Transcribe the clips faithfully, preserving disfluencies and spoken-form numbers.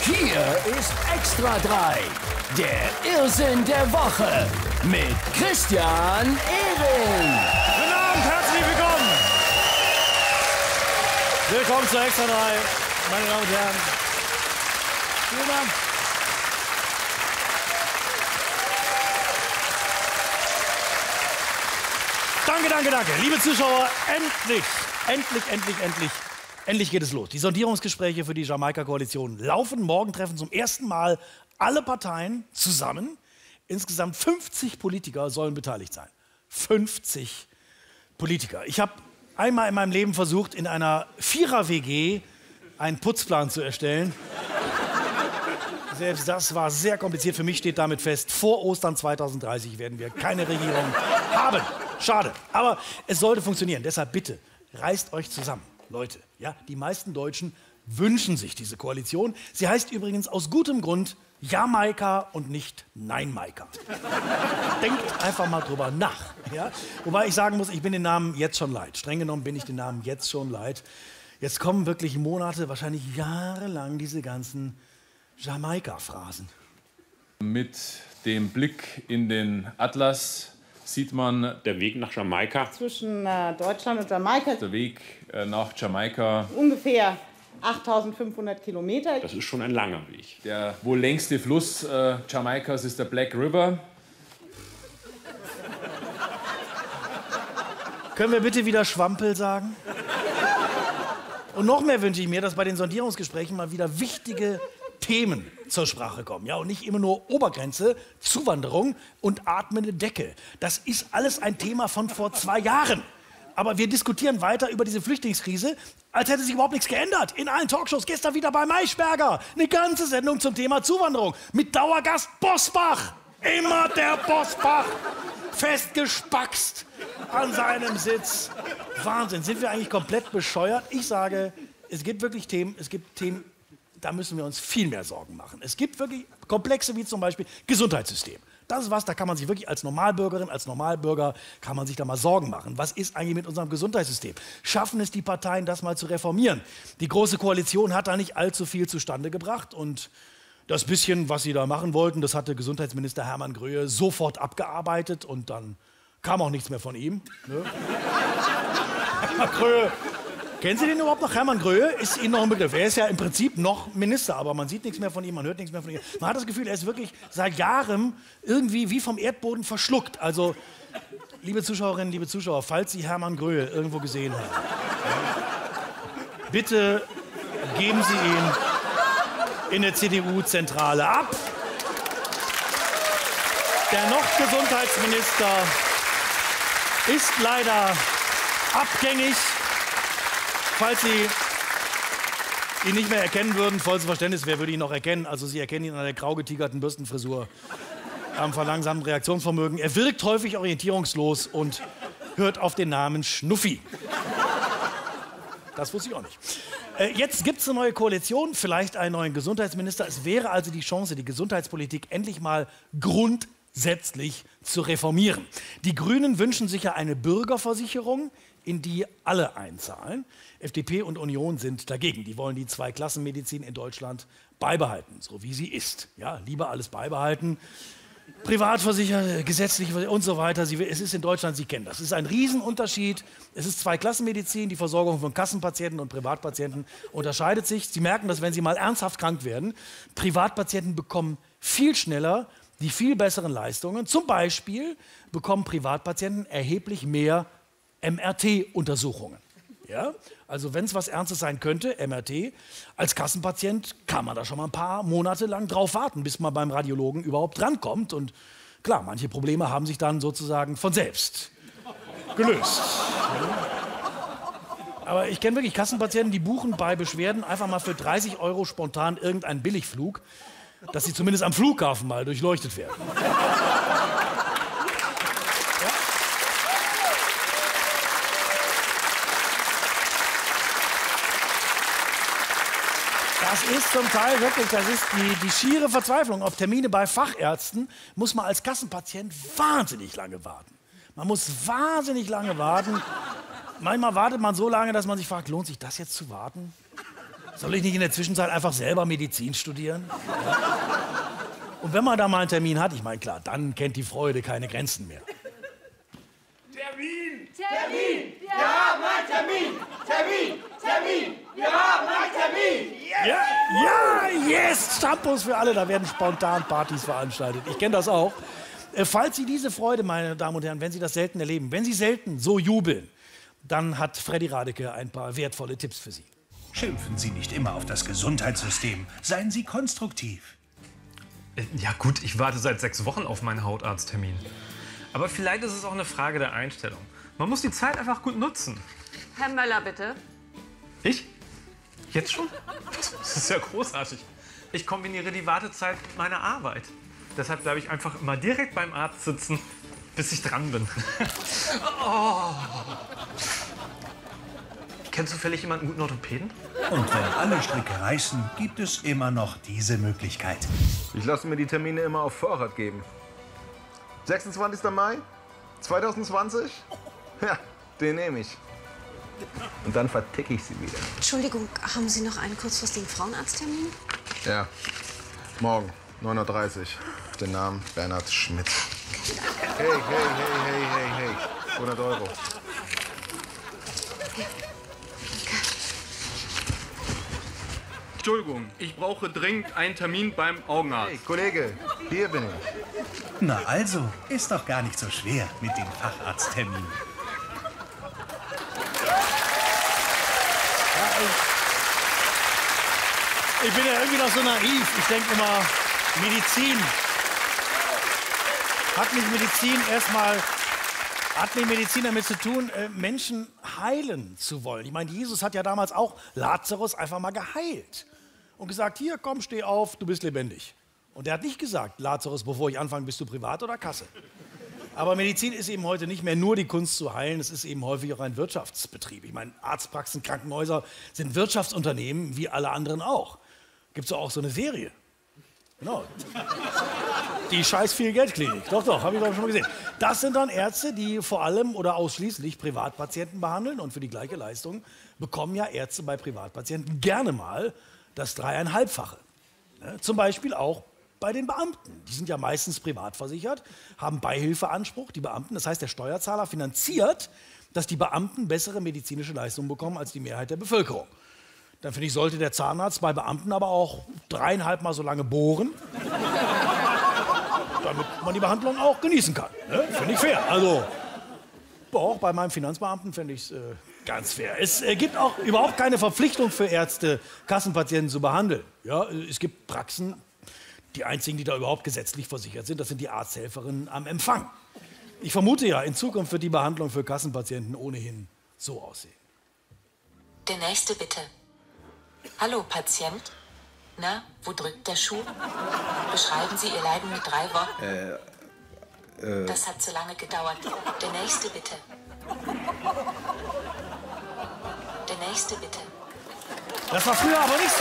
Hier ist Extra drei, der Irrsinn der Woche mit Christian Ehring. Guten Abend, herzlich willkommen. Willkommen zu Extra drei, meine Damen und Herren. Vielen Dank. Danke, danke, danke. Liebe Zuschauer, endlich, endlich, endlich, endlich, endlich geht es los. Die Sondierungsgespräche für die Jamaika-Koalition laufen. Morgen treffen zum ersten Mal alle Parteien zusammen. Insgesamt fünfzig Politiker sollen beteiligt sein. fünfzig Politiker. Ich habe einmal in meinem Leben versucht, in einer Vierer-W G einen Putzplan zu erstellen. Selbst das war sehr kompliziert. Für mich steht damit fest, vor Ostern zweitausenddreißig werden wir keine Regierung haben. Schade. Aber es sollte funktionieren. Deshalb bitte, reißt euch zusammen. Leute, ja, die meisten Deutschen wünschen sich diese Koalition. Sie heißt übrigens aus gutem Grund Jamaika und nicht Nein-Maika. Denkt einfach mal drüber nach. Ja? Wobei ich sagen muss, ich bin den Namen jetzt schon leid. Streng genommen bin ich den Namen jetzt schon leid. Jetzt kommen wirklich Monate, wahrscheinlich jahrelang diese ganzen Jamaika-Phrasen. Mit dem Blick in den Atlas sieht man der Weg nach Jamaika. Zwischen äh, Deutschland und Jamaika. Der Weg äh, nach Jamaika. Ungefähr achttausendfünfhundert Kilometer. Das ist schon ein langer Weg. Der wohl längste Fluss äh, Jamaikas ist der Black River. Können wir bitte wieder Schwampel sagen? Und noch mehr wünsche ich mir, dass bei den Sondierungsgesprächen mal wieder wichtige Themen zur Sprache kommen. Ja, und nicht immer nur Obergrenze, Zuwanderung und atmende Decke. Das ist alles ein Thema von vor zwei Jahren. Aber wir diskutieren weiter über diese Flüchtlingskrise, als hätte sich überhaupt nichts geändert. In allen Talkshows, gestern wieder bei Maischberger. Eine ganze Sendung zum Thema Zuwanderung. Mit Dauergast Bosbach. Immer der Bosbach. Festgespackst an seinem Sitz. Wahnsinn, sind wir eigentlich komplett bescheuert? Ich sage, es gibt wirklich Themen, es gibt Themen, da müssen wir uns viel mehr Sorgen machen. Es gibt wirklich Komplexe wie zum Beispiel Gesundheitssystem. Das ist was, da kann man sich wirklich als Normalbürgerin, als Normalbürger, kann man sich da mal Sorgen machen. Was ist eigentlich mit unserem Gesundheitssystem? Schaffen es die Parteien, das mal zu reformieren? Die Große Koalition hat da nicht allzu viel zustande gebracht und das bisschen, was sie da machen wollten, das hatte Gesundheitsminister Hermann Gröhe sofort abgearbeitet und dann kam auch nichts mehr von ihm. Ne? Hermann Gröhe. Kennen Sie den überhaupt noch? Hermann Gröhe ist Ihnen noch ein Begriff. Er ist ja im Prinzip noch Minister, aber man sieht nichts mehr von ihm, man hört nichts mehr von ihm. Man hat das Gefühl, er ist wirklich seit Jahren irgendwie wie vom Erdboden verschluckt. Also, liebe Zuschauerinnen, liebe Zuschauer, falls Sie Hermann Gröhe irgendwo gesehen haben, bitte geben Sie ihn in der C D U-Zentrale ab. Der noch Gesundheitsminister ist leider abgängig. Falls Sie ihn nicht mehr erkennen würden, vollstes Verständnis, wer würde ihn noch erkennen? Also Sie erkennen ihn an der grau getigerten Bürstenfrisur, am verlangsamten Reaktionsvermögen. Er wirkt häufig orientierungslos und hört auf den Namen Schnuffi. Das wusste ich auch nicht. Äh, jetzt gibt es eine neue Koalition, vielleicht einen neuen Gesundheitsminister. Es wäre also die Chance, die Gesundheitspolitik endlich mal grundsätzlich zu reformieren. Die Grünen wünschen sich ja eine Bürgerversicherung, in die alle einzahlen. F D P und Union sind dagegen. Die wollen die Zweiklassenmedizin in Deutschland beibehalten, so wie sie ist. Ja, lieber alles beibehalten. Privatversichert, gesetzlich und so weiter. Sie, es ist in Deutschland, Sie kennen das. Es ist ein Riesenunterschied. Es ist Zweiklassenmedizin. Die Versorgung von Kassenpatienten und Privatpatienten unterscheidet sich. Sie merken, dass wenn Sie mal ernsthaft krank werden, Privatpatienten bekommen viel schneller die viel besseren Leistungen. Zum Beispiel bekommen Privatpatienten erheblich mehr M R T-Untersuchungen. Ja? Also wenn es was Ernstes sein könnte, M R T, als Kassenpatient kann man da schon mal ein paar Monate lang drauf warten, bis man beim Radiologen überhaupt drankommt. Und klar, manche Probleme haben sich dann sozusagen von selbst gelöst. Aber ich kenne wirklich Kassenpatienten, die buchen bei Beschwerden einfach mal für dreißig Euro spontan irgendeinen Billigflug, dass sie zumindest am Flughafen mal durchleuchtet werden. Das ist zum Teil wirklich, das ist die, die schiere Verzweiflung. Auf Termine bei Fachärzten muss man als Kassenpatient wahnsinnig lange warten. Man muss wahnsinnig lange warten. Manchmal wartet man so lange, dass man sich fragt, lohnt sich das jetzt zu warten? Soll ich nicht in der Zwischenzeit einfach selber Medizin studieren? Ja? Und wenn man da mal einen Termin hat, ich meine, klar, dann kennt die Freude keine Grenzen mehr. Termin! Termin! Wir haben einen Termin! Termin! Termin! Wir haben einen Termin! Ja, ja, yes! Shampoos für alle, da werden spontan Partys veranstaltet. Ich kenne das auch. Äh, falls Sie diese Freude, meine Damen und Herren, wenn Sie das selten erleben, wenn Sie selten so jubeln, dann hat Freddy Radeke ein paar wertvolle Tipps für Sie. Schimpfen Sie nicht immer auf das Gesundheitssystem. Seien Sie konstruktiv. Ja gut, ich warte seit sechs Wochen auf meinen Hautarzttermin. Aber vielleicht ist es auch eine Frage der Einstellung. Man muss die Zeit einfach gut nutzen. Herr Möller, bitte. Ich? Jetzt schon? Das ist ja großartig. Ich kombiniere die Wartezeit mit meiner Arbeit. Deshalb bleibe ich einfach immer direkt beim Arzt sitzen, bis ich dran bin. Oh. Kennst du zufällig jemanden guten Orthopäden? Und wenn alle Stricke reißen, gibt es immer noch diese Möglichkeit. Ich lasse mir die Termine immer auf Vorrat geben. sechsundzwanzigster Mai zweitausendzwanzig? Ja, den nehme ich. Und dann verticke ich sie wieder. Entschuldigung, haben Sie noch einen kurzfristigen Frauenarzttermin? Ja, morgen, neun Uhr dreißig. Den Namen Bernhard Schmidt. Hey, hey, hey, hey, hey, hey. hundert Euro. Entschuldigung, ich brauche dringend einen Termin beim Augenarzt. Hey, Kollege, hier bin ich. Na also, ist doch gar nicht so schwer mit dem Facharzttermin. Ich bin ja irgendwie noch so naiv. Ich denke immer, Medizin. Hat nicht Medizin erstmal, hat nicht Medizin damit zu tun, äh, Menschen heilen zu wollen. Ich meine, Jesus hat ja damals auch Lazarus einfach mal geheilt. Und gesagt, hier, komm, steh auf, du bist lebendig. Und er hat nicht gesagt, Lazarus, bevor ich anfange, bist du privat oder Kasse. Aber Medizin ist eben heute nicht mehr nur die Kunst zu heilen, es ist eben häufig auch ein Wirtschaftsbetrieb. Ich meine, Arztpraxen, Krankenhäuser sind Wirtschaftsunternehmen, wie alle anderen auch. Gibt es auch so eine Serie. Genau. Die scheiß viel Geldklinik. Doch, doch, habe ich doch schon mal gesehen. Das sind dann Ärzte, die vor allem oder ausschließlich Privatpatienten behandeln. Und für die gleiche Leistung bekommen ja Ärzte bei Privatpatienten gerne mal das Dreieinhalbfache. Ja, zum Beispiel auch bei den Beamten. Die sind ja meistens privat versichert, haben Beihilfeanspruch, die Beamten. Das heißt, der Steuerzahler finanziert, dass die Beamten bessere medizinische Leistungen bekommen als die Mehrheit der Bevölkerung. Dann finde ich, sollte der Zahnarzt bei Beamten aber auch dreieinhalb Mal so lange bohren, damit man die Behandlung auch genießen kann. Ne? Finde ich fair. Also, auch bei meinem Finanzbeamten finde ich es äh, ganz fair. Es äh, gibt auch überhaupt keine Verpflichtung für Ärzte, Kassenpatienten zu behandeln. Ja, es gibt Praxen, die einzigen, die da überhaupt gesetzlich versichert sind, das sind die Arzthelferinnen am Empfang. Ich vermute ja, in Zukunft wird die Behandlung für Kassenpatienten ohnehin so aussehen. Der nächste bitte. Hallo, Patient. Na, wo drückt der Schuh? Beschreiben Sie Ihr Leiden mit drei Worten. Äh, äh. Das hat zu lange gedauert. Der nächste bitte. Der nächste bitte. Das war früher aber nicht so.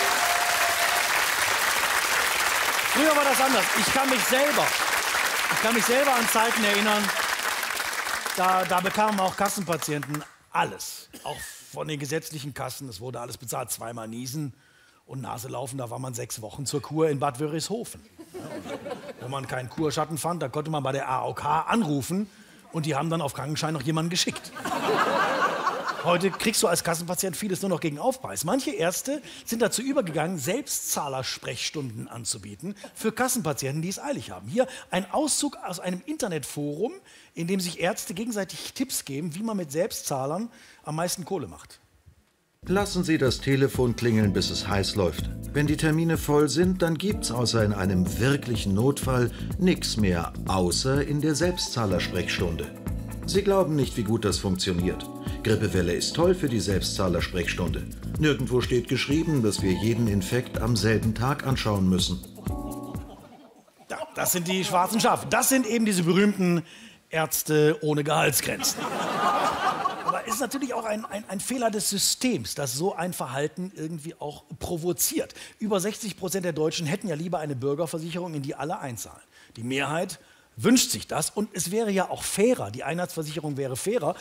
Früher war das anders. Ich kann mich selber, ich kann mich selber an Zeiten erinnern, da, da bekamen auch Kassenpatienten alles. Auch von den gesetzlichen Kassen. Es wurde alles bezahlt. Zweimal niesen und Nase laufen. Da war man sechs Wochen zur Kur in Bad Wörishofen. Ja, wenn man keinen Kurschatten fand, da konnte man bei der A O K anrufen und die haben dann auf Krankenschein noch jemanden geschickt. Heute kriegst du als Kassenpatient vieles nur noch gegen Aufpreis. Manche Ärzte sind dazu übergegangen, Selbstzahlersprechstunden anzubieten für Kassenpatienten, die es eilig haben. Hier ein Auszug aus einem Internetforum, in dem sich Ärzte gegenseitig Tipps geben, wie man mit Selbstzahlern am meisten Kohle macht. Lassen Sie das Telefon klingeln, bis es heiß läuft. Wenn die Termine voll sind, dann gibt's außer in einem wirklichen Notfall nichts mehr, außer in der Selbstzahlersprechstunde. Sie glauben nicht, wie gut das funktioniert. Grippewelle ist toll für die Selbstzahlersprechstunde. Nirgendwo steht geschrieben, dass wir jeden Infekt am selben Tag anschauen müssen. Ja, das sind die schwarzen Schafe. Das sind eben diese berühmten Ärzte ohne Gehaltsgrenzen. Aber es ist natürlich auch ein, ein, ein Fehler des Systems, das so ein Verhalten irgendwie auch provoziert. Über sechzig Prozent der Deutschen hätten ja lieber eine Bürgerversicherung, in die alle einzahlen. Die Mehrheit wünscht sich das und es wäre ja auch fairer, die Einheitsversicherung wäre fairer,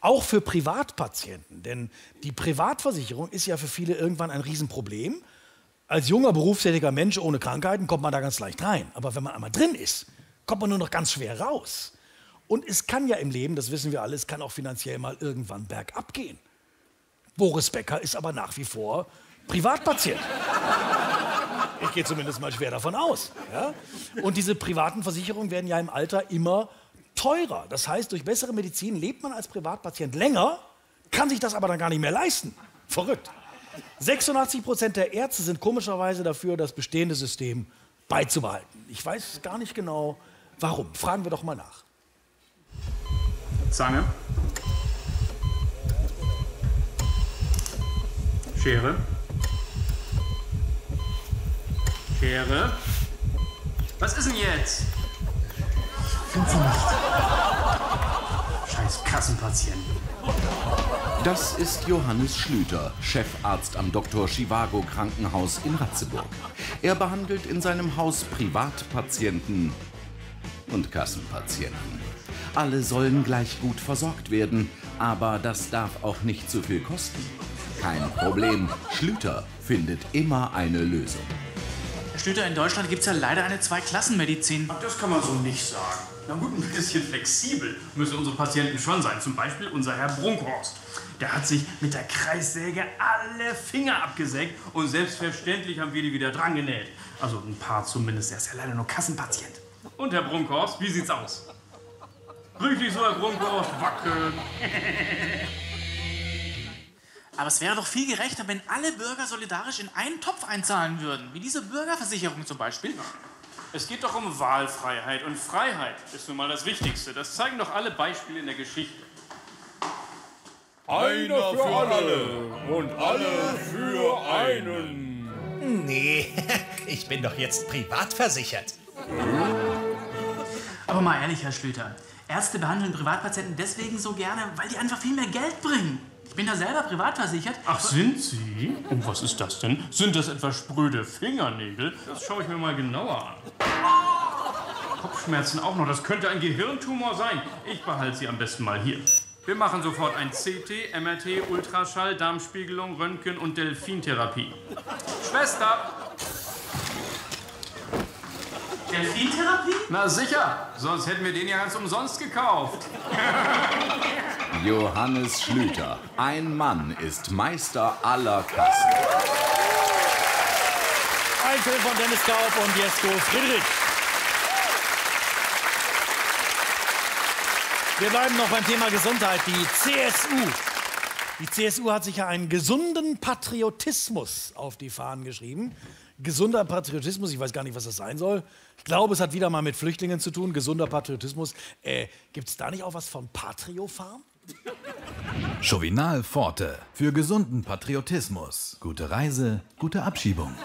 Auch für Privatpatienten, denn die Privatversicherung ist ja für viele irgendwann ein Riesenproblem. Als junger, berufstätiger Mensch ohne Krankheiten kommt man da ganz leicht rein. Aber wenn man einmal drin ist, kommt man nur noch ganz schwer raus. Und es kann ja im Leben, das wissen wir alle, es kann auch finanziell mal irgendwann bergab gehen. Boris Becker ist aber nach wie vor Privatpatient. Ich gehe zumindest mal schwer davon aus. Ja? Und diese privaten Versicherungen werden ja im Alter immer teurer. Das heißt, durch bessere Medizin lebt man als Privatpatient länger, kann sich das aber dann gar nicht mehr leisten. Verrückt. sechsundachtzig Prozent der Ärzte sind komischerweise dafür, das bestehende System beizubehalten. Ich weiß gar nicht genau, warum. Fragen wir doch mal nach. Zange. Schere. Schere. Was ist denn jetzt? Sind sie nicht. Scheiß Kassenpatienten. Das ist Johannes Schlüter, Chefarzt am Doktor Chivago Krankenhaus in Ratzeburg. Er behandelt in seinem Haus Privatpatienten und Kassenpatienten. Alle sollen gleich gut versorgt werden, aber das darf auch nicht zu viel kosten. Kein Problem, Schlüter findet immer eine Lösung. Herr Schlüter, in Deutschland gibt es ja leider eine Zweiklassenmedizin. Das kann man so nicht sagen. Na gut, ein bisschen flexibel müssen unsere Patienten schon sein. Zum Beispiel unser Herr Brunkhorst. Der hat sich mit der Kreissäge alle Finger abgesägt und selbstverständlich haben wir die wieder dran genäht. Also ein paar zumindest, der ist ja leider nur Kassenpatient. Und Herr Brunkhorst, wie sieht's aus? Richtig so, Herr Brunkhorst, wackeln. Aber es wäre doch viel gerechter, wenn alle Bürger solidarisch in einen Topf einzahlen würden. Wie diese Bürgerversicherung zum Beispiel. Es geht doch um Wahlfreiheit. Und Freiheit ist nun mal das Wichtigste. Das zeigen doch alle Beispiele in der Geschichte. Einer für alle und alle für einen. Nee, ich bin doch jetzt privat versichert. Aber mal ehrlich, Herr Schlüter. Ärzte behandeln Privatpatienten deswegen so gerne, weil die einfach viel mehr Geld bringen. Ich bin da selber privat versichert. Ach, sind Sie? Und was ist das denn? Sind das etwa spröde Fingernägel? Das schaue ich mir mal genauer an. Kopfschmerzen auch noch. Das könnte ein Gehirntumor sein. Ich behalte Sie am besten mal hier. Wir machen sofort ein C T, M R T, Ultraschall, Darmspiegelung, Röntgen und Delfintherapie. Schwester! Delfintherapie? Na sicher, sonst hätten wir den ja ganz umsonst gekauft. Johannes Schlüter, ein Mann ist Meister aller Kassen. Ein Film von Dennis Taub und Jesko Friedrich. Wir bleiben noch beim Thema Gesundheit. Die C S U. Die C S U hat sich ja einen gesunden Patriotismus auf die Fahnen geschrieben. Gesunder Patriotismus, ich weiß gar nicht, was das sein soll. Ich glaube, es hat wieder mal mit Flüchtlingen zu tun. Gesunder Patriotismus. Äh, Gibt es da nicht auch was von Patrio-Farm? Chauvinal Forte für gesunden Patriotismus. Gute Reise, gute Abschiebung.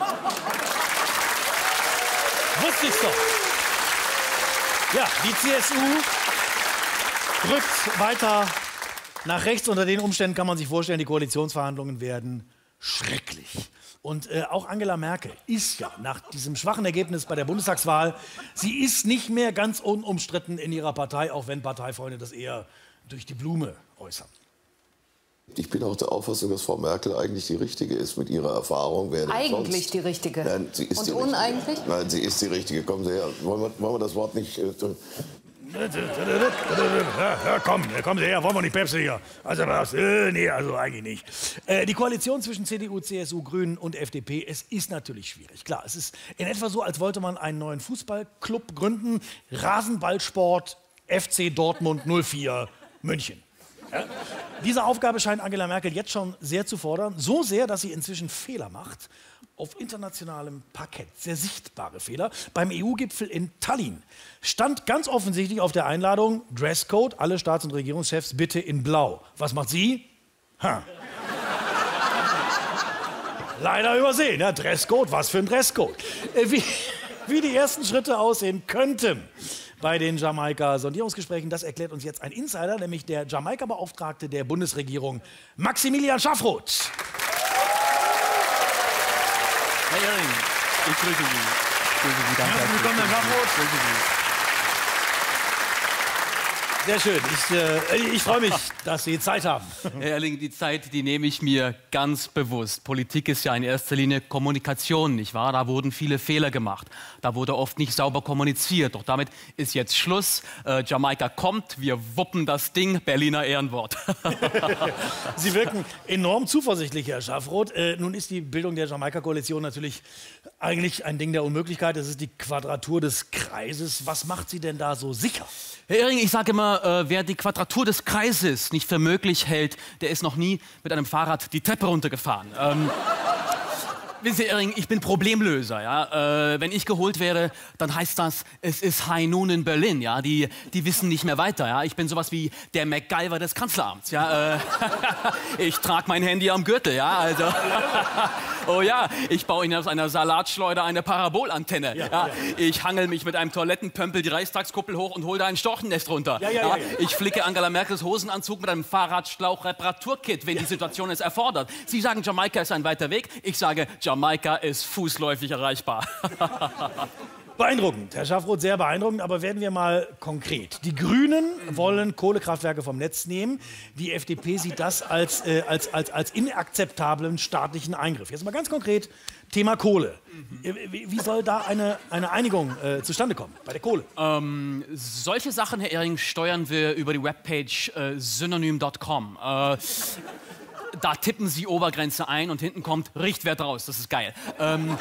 Wusste ich's doch. Ja, die C S U drückt weiter nach rechts. Unter den Umständen kann man sich vorstellen, die Koalitionsverhandlungen werden schrecklich. Und äh, auch Angela Merkel ist ja nach diesem schwachen Ergebnis bei der Bundestagswahl, sie ist nicht mehr ganz unumstritten in ihrer Partei, auch wenn Parteifreunde das eher durch die Blume äußern. Ich bin auch der Auffassung, dass Frau Merkel eigentlich die Richtige ist mit ihrer Erfahrung. Wer Eigentlich sonst? die Richtige. Nein, sie ist Und die uneigentlich? Richtige. Nein, sie ist die Richtige. Kommen Sie her. Wollen wir, wollen wir das Wort nicht... Äh, Ja, ja, komm, kommen Sie her, wollen wir nicht Päpste hier. Also was? Äh, nee, also eigentlich nicht. Äh, die Koalition zwischen C D U, C S U, Grünen und F D P, es ist natürlich schwierig. Klar, es ist in etwa so, als wollte man einen neuen Fußballclub gründen. Rasenballsport F C Dortmund null vier München. Ja? Diese Aufgabe scheint Angela Merkel jetzt schon sehr zu fordern. So sehr, dass sie inzwischen Fehler macht. Auf internationalem Parkett. Sehr sichtbare Fehler. Beim E U-Gipfel in Tallinn stand ganz offensichtlich auf der Einladung Dresscode, alle Staats- und Regierungschefs bitte in Blau. Was macht sie? Ha. Leider übersehen. Ja, Dresscode, was für ein Dresscode. Äh, wie, wie die ersten Schritte aussehen könnten bei den Jamaika-Sondierungsgesprächen, das erklärt uns jetzt ein Insider, nämlich der Jamaika-Beauftragte der Bundesregierung, Maximilian Schaffroth. Herr Ehring, ich grüße Sie. Ich grüße Sie, danke. Herzlich willkommen, Herr Schaffroth. Sehr schön. Ich, äh, ich freue mich, dass Sie Zeit haben. Herr Erling, die Zeit, die nehme ich mir ganz bewusst. Politik ist ja in erster Linie Kommunikation, nicht wahr? Da wurden viele Fehler gemacht. Da wurde oft nicht sauber kommuniziert. Doch damit ist jetzt Schluss. Äh, Jamaika kommt, wir wuppen das Ding. Berliner Ehrenwort. Sie wirken enorm zuversichtlich, Herr Schaffroth. Äh, nun ist die Bildung der Jamaika-Koalition natürlich eigentlich ein Ding der Unmöglichkeit. Das ist die Quadratur des Kreises. Was macht Sie denn da so sicher? Herr Ehring, ich sage immer, äh, wer die Quadratur des Kreises nicht für möglich hält, der ist noch nie mit einem Fahrrad die Treppe runtergefahren. Ähm, Wissen Sie, Herr Ehring, ich bin Problemlöser. Ja? Äh, wenn ich geholt werde, dann heißt das, es ist High Noon in Berlin. Ja? Die, die wissen nicht mehr weiter. Ja? Ich bin sowas wie der MacGyver des Kanzleramts. Ja? Äh, ich trage mein Handy am Gürtel. Ja? Also, oh ja, ich baue Ihnen aus einer Salatschleuder eine Parabolantenne. Ja, ja. Ich hangel mich mit einem Toilettenpömpel die Reichstagskuppel hoch und hole da ein Storchennest runter. Ja, ja, ja, ja. Ich flicke Angela Merkels Hosenanzug mit einem Fahrradschlauch-Reparaturkit, wenn die Situation es erfordert. Sie sagen, Jamaika ist ein weiter Weg. Ich sage, Jamaika ist fußläufig erreichbar. Beeindruckend, Herr Schaffroth, sehr beeindruckend. Aber werden wir mal konkret. Die Grünen wollen Kohlekraftwerke vom Netz nehmen. Die F D P sieht das als, äh, als, als, als inakzeptablen staatlichen Eingriff. Jetzt mal ganz konkret, Thema Kohle. Mhm. Wie, wie soll da eine, eine Einigung äh, zustande kommen bei der Kohle? Ähm, solche Sachen, Herr Ehring, steuern wir über die Webpage äh, synonym punkt com. Äh, Da tippen Sie Obergrenze ein und hinten kommt Richtwert raus. Das ist geil. Ähm,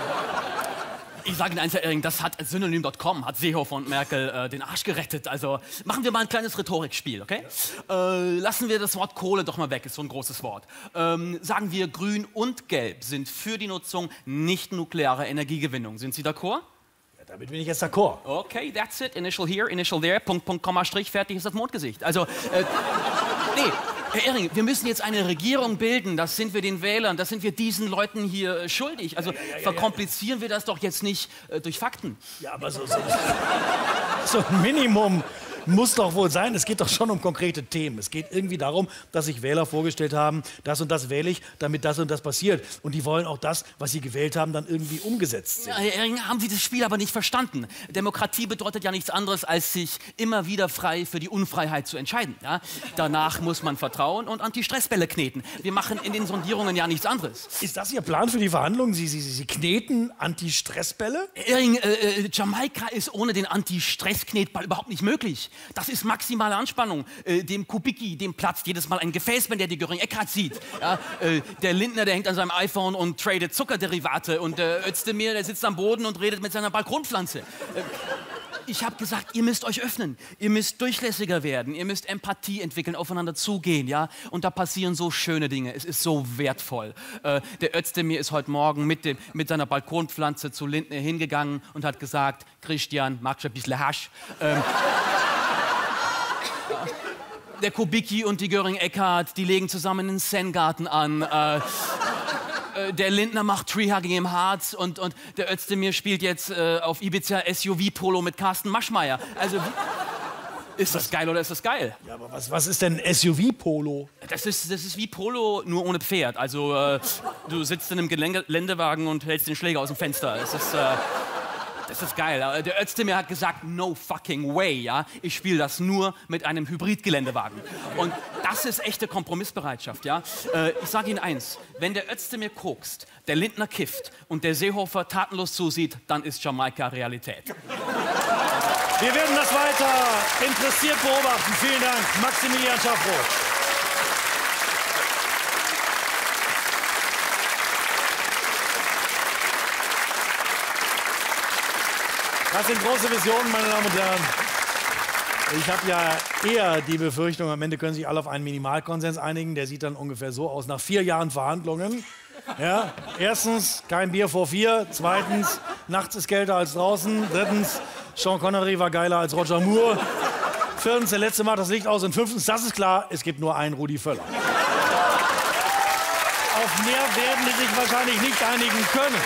ich sage Ihnen eins, Herr Ehring, das hat synonym punkt com, hat Seehofer und Merkel äh, den Arsch gerettet. Also machen wir mal ein kleines Rhetorikspiel, okay? Äh, lassen wir das Wort Kohle doch mal weg, ist so ein großes Wort. Ähm, sagen wir, Grün und Gelb sind für die Nutzung nicht nuklearer Energiegewinnung. Sind Sie d'accord? Ja, damit bin ich jetzt d'accord. Okay, that's it. Initial here, initial there, Punkt, Punkt, Komma, Strich, fertig ist das Mondgesicht. Also, äh, nee. Herr Ehring, wir müssen jetzt eine Regierung bilden, das sind wir den Wählern, das sind wir diesen Leuten hier äh, schuldig. Also ja, ja, ja, verkomplizieren ja. wir das doch jetzt nicht äh, durch Fakten. Ja, aber so, so, so ein Minimum muss doch wohl sein. Es geht doch schon um konkrete Themen. Es geht irgendwie darum, dass sich Wähler vorgestellt haben, das und das wähle ich, damit das und das passiert. Und die wollen auch das, was sie gewählt haben, dann irgendwie umgesetzt sehen. Ja, Herr Ehring, haben Sie das Spiel aber nicht verstanden. Demokratie bedeutet ja nichts anderes, als sich immer wieder frei für die Unfreiheit zu entscheiden. Ja? Danach muss man vertrauen und Anti-Stress-Bälle kneten. Wir machen in den Sondierungen ja nichts anderes. Ist das Ihr Plan für die Verhandlungen? Sie, Sie, Sie kneten Anti-Stress-Bälle? Herr Ehring, äh, Jamaika ist ohne den Anti-Stress-Knetball überhaupt nicht möglich. Das ist maximale Anspannung. Äh, dem Kubicki, dem platzt jedes Mal ein Gefäß, wenn der die Göring-Eckardt sieht. Ja, äh, der Lindner, der hängt an seinem iPhone und tradet Zuckerderivate. Und der Özdemir, der sitzt am Boden und redet mit seiner Balkonpflanze. Äh, ich habe gesagt, ihr müsst euch öffnen. Ihr müsst durchlässiger werden. Ihr müsst Empathie entwickeln, aufeinander zugehen. Ja? Und da passieren so schöne Dinge. Es ist so wertvoll. Äh, der Özdemir ist heute Morgen mit, dem, mit seiner Balkonpflanze zu Lindner hingegangen und hat gesagt, Christian, magst du ein bisschen Hasch? Ähm, Der Kubicki und die Göring-Eckardt, die legen zusammen einen Zen-Garten an. Äh, äh, der Lindner macht Treehugging im Harz und, und der Özdemir spielt jetzt äh, auf Ibiza S U V-Polo mit Carsten Maschmeyer. Also, ist das geil oder ist das geil? Ja, aber was, was ist denn S U V-Polo? Das ist, das ist wie Polo, nur ohne Pferd. Also, äh, du sitzt in einem Geländewagen und hältst den Schläger aus dem Fenster. Das ist... Äh, Das ist geil. Der Özdemir hat gesagt, no fucking way, ja. Ich spiele das nur mit einem Hybridgeländewagen. Und das ist echte Kompromissbereitschaft, ja. Äh, ich sage Ihnen eins, wenn der Özdemir kokst, der Lindner kifft und der Seehofer tatenlos zusieht, dann ist Jamaika Realität. Wir werden das weiter interessiert beobachten. Vielen Dank, Maximilian Schaffroth. Das sind große Visionen, meine Damen und Herren. Ich habe ja eher die Befürchtung, am Ende können sich alle auf einen Minimalkonsens einigen. Der sieht dann ungefähr so aus, nach vier Jahren Verhandlungen. Ja, erstens, kein Bier vor vier. Zweitens, nachts ist kälter als draußen. Drittens, Sean Connery war geiler als Roger Moore. Viertens, der letzte macht das Licht aus. Und fünftens, das ist klar, es gibt nur einen Rudi Völler. Auf mehr werden die sich wahrscheinlich nicht einigen können.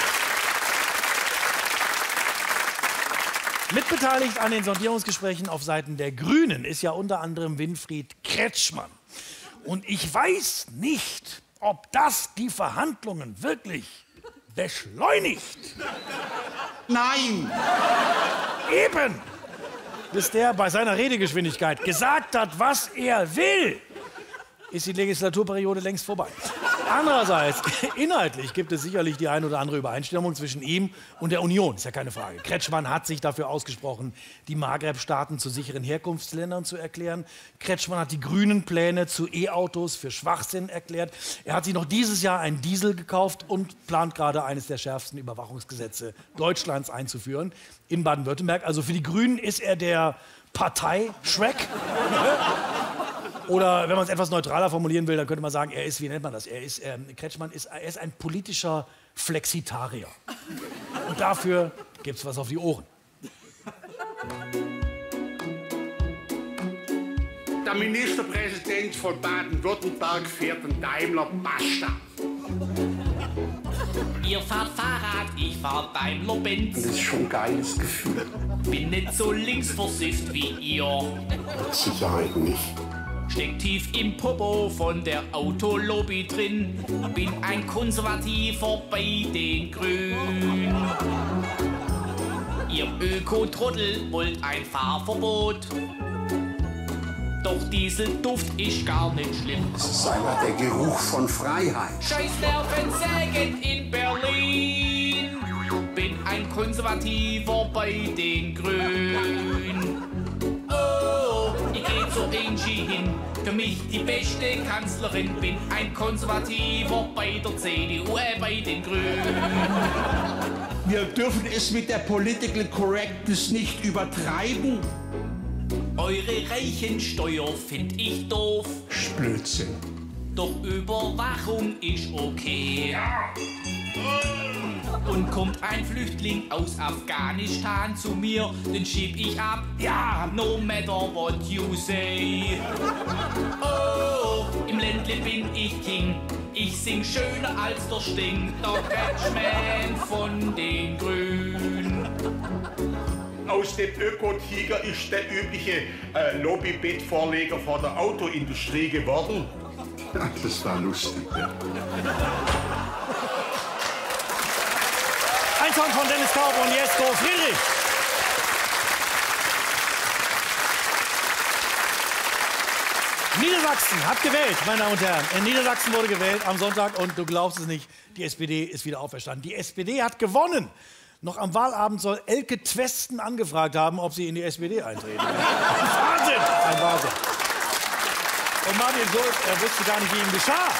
Mitbeteiligt an den Sondierungsgesprächen auf Seiten der Grünen ist ja unter anderem Winfried Kretschmann. Und ich weiß nicht, ob das die Verhandlungen wirklich beschleunigt. Nein! Eben! bis der bei seiner Redegeschwindigkeit gesagt hat, was er will, ist die Legislaturperiode längst vorbei. Andererseits, inhaltlich gibt es sicherlich die ein oder andere Übereinstimmung zwischen ihm und der Union, ist ja keine Frage. Kretschmann hat sich dafür ausgesprochen, die Maghreb-Staaten zu sicheren Herkunftsländern zu erklären. Kretschmann hat die grünen Pläne zu E-Autos für Schwachsinn erklärt. Er hat sich noch dieses Jahr einen Diesel gekauft und plant gerade eines der schärfsten Überwachungsgesetze Deutschlands einzuführen in Baden-Württemberg. Also für die Grünen ist er der Partei-Shrek. Oder wenn man es etwas neutraler formulieren will, dann könnte man sagen, er ist, wie nennt man das? Er ist, ähm, Kretschmann ist, er ist ein politischer Flexitarier. Und dafür gibt's was auf die Ohren. Der Ministerpräsident von Baden-Württemberg fährt einen Daimler Basta. Ihr fahrt Fahrrad, ich fahr Daimler-Benz. Das ist schon ein geiles Gefühl. Bin nicht so linksversifft wie ihr. Mit Sicherheit nicht. Steck tief im Popo von der Autolobby drin. Bin ein Konservativer bei den Grünen. Ihr Öko-Trottel wollt ein Fahrverbot. Doch Dieselduft ist gar nicht schlimm. Es ist einfach der Geruch von Freiheit. Scheiß Nervensägen in Berlin. Bin ein Konservativer bei den Grünen. Oh, ich geh zur Angie hin. Für mich die beste Kanzlerin. Bin ein Konservativer bei der C D U, äh, bei den Grünen. Wir dürfen es mit der Political Correctness nicht übertreiben. Eure Reichensteuer find ich doof. Blödsinn. Doch Überwachung ist okay. Und kommt ein Flüchtling aus Afghanistan zu mir, den schieb ich ab. Ja, no matter what you say. Oh, im Ländle bin ich King. Ich sing schöner als der Sting, der Kretschmann von den Grünen. Aus dem Öko-Tiger ist der übliche äh, Lobby-Bettvorleger vor der Autoindustrie geworden. Das war lustig, ja. Ein Song von Dennis Kaub und Jesko Friedrich. Niedersachsen hat gewählt, meine Damen und Herren. In Niedersachsen wurde gewählt am Sonntag und du glaubst es nicht, die S P D ist wieder auferstanden. Die S P D hat gewonnen. Noch am Wahlabend soll Elke Twesten angefragt haben, ob sie in die S P D eintreten. Wahnsinn! Ein Wahnsinn. Und Martin Schulz, er wusste gar nicht, wie ihm geschah.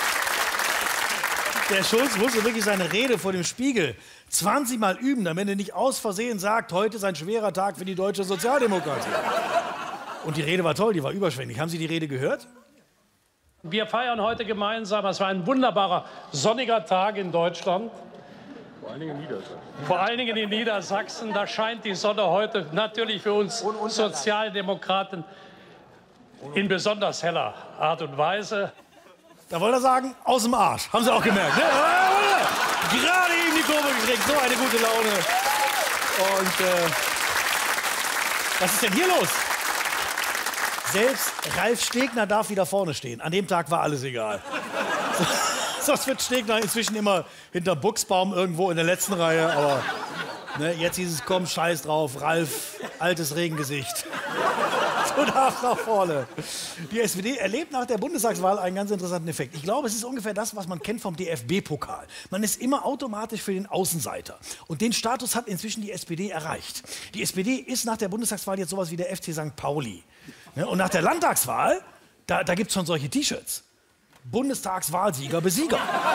Der Schulz musste wirklich seine Rede vor dem Spiegel zwanzig Mal üben, damit er nicht aus Versehen sagt, heute ist ein schwerer Tag für die deutsche Sozialdemokratie. Und die Rede war toll, die war überschwänglich. Haben Sie die Rede gehört? Wir feiern heute gemeinsam, es war ein wunderbarer sonniger Tag in Deutschland. Vor allen Dingen in Niedersachsen. Vor allen Dingen in Niedersachsen, da scheint die Sonne heute natürlich für uns Sozialdemokraten in besonders heller Art und Weise. Da wollte er sagen, aus dem Arsch. Haben Sie auch gemerkt, ne? Gerade eben die Kurve gekriegt, so eine gute Laune. Und äh, was ist denn hier los? Selbst Ralf Stegner darf wieder vorne stehen. An dem Tag war alles egal. Sonst wird Stegner inzwischen immer hinter Buchsbaum irgendwo in der letzten Reihe. Aber ne, jetzt hieß es, komm, scheiß drauf, Ralf, altes Regengesicht. Du darfst nach vorne. Die S P D erlebt nach der Bundestagswahl einen ganz interessanten Effekt. Ich glaube, es ist ungefähr das, was man kennt vom D F B-Pokal. Man ist immer automatisch für den Außenseiter. Und den Status hat inzwischen die S P D erreicht. Die S P D ist nach der Bundestagswahl jetzt sowas wie der F C Sankt Pauli. Und nach der Landtagswahl, da, da gibt es schon solche T-Shirts. Bundestagswahlsieger, Besieger.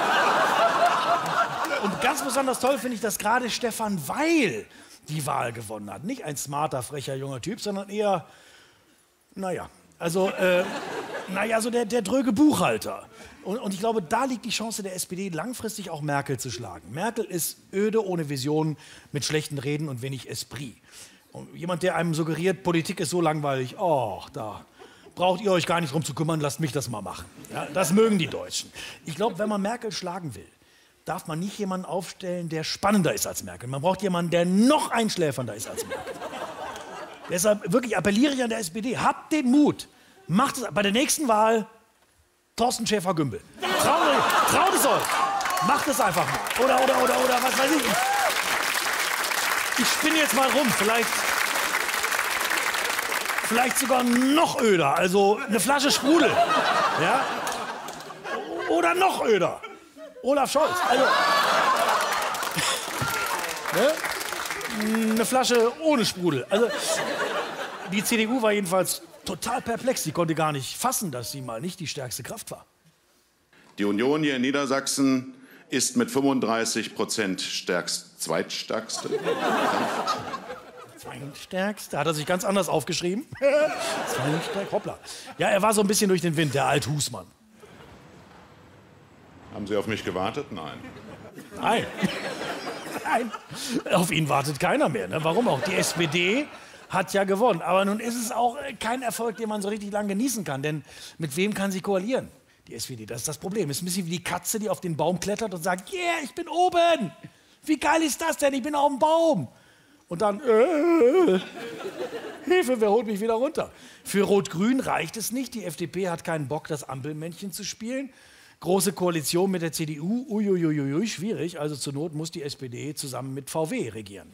Und ganz besonders toll finde ich, dass gerade Stefan Weil die Wahl gewonnen hat. Nicht ein smarter, frecher, junger Typ, sondern eher, naja, also, äh, naja, so der, der dröge Buchhalter. Und, und ich glaube, da liegt die Chance der S P D, langfristig auch Merkel zu schlagen. Merkel ist öde, ohne Visionen, mit schlechten Reden und wenig Esprit. Und jemand, der einem suggeriert, Politik ist so langweilig, oh, da braucht ihr euch gar nicht drum zu kümmern, lasst mich das mal machen. Ja, das mögen die Deutschen. Ich glaube, wenn man Merkel schlagen will, darf man nicht jemanden aufstellen, der spannender ist als Merkel. Man braucht jemanden, der noch einschläfernder ist als Merkel. Deshalb wirklich appelliere ich an der S P D, habt den Mut, macht es bei der nächsten Wahl Thorsten Schäfer-Gümbel. Traut, traut es euch, macht es einfach mal. Oder, oder, oder, oder, was weiß ich. Ich spinne jetzt mal rum, vielleicht, Vielleicht sogar noch öder, also eine Flasche Sprudel. Ja? Oder noch öder. Olaf Scholz. Also, ne? Eine Flasche ohne Sprudel. Also, die C D U war jedenfalls total perplex. Sie konnte gar nicht fassen, dass sie mal nicht die stärkste Kraft war. Die Union hier in Niedersachsen ist mit fünfunddreißig Prozent stärkst, zweitstärkste. Zweitstärkste? Hat er sich ganz anders aufgeschrieben? Zweitstärkste, hoppla. Ja, er war so ein bisschen durch den Wind, der Alt-Husmann. Haben Sie auf mich gewartet? Nein. Nein. Nein. Auf ihn wartet keiner mehr. Ne? Warum auch? Die S P D hat ja gewonnen. Aber nun ist es auch kein Erfolg, den man so richtig lang genießen kann. Denn mit wem kann sie koalieren? Die S P D, das ist das Problem. Es ist ein bisschen wie die Katze, die auf den Baum klettert und sagt, yeah, ich bin oben. Wie geil ist das denn? Ich bin auf dem Baum. Und dann, äh, Hilfe, wer holt mich wieder runter? Für Rot-Grün reicht es nicht. Die F D P hat keinen Bock, das Ampelmännchen zu spielen. Große Koalition mit der C D U, uiuiuiui, schwierig. Also zur Not muss die S P D zusammen mit V W regieren.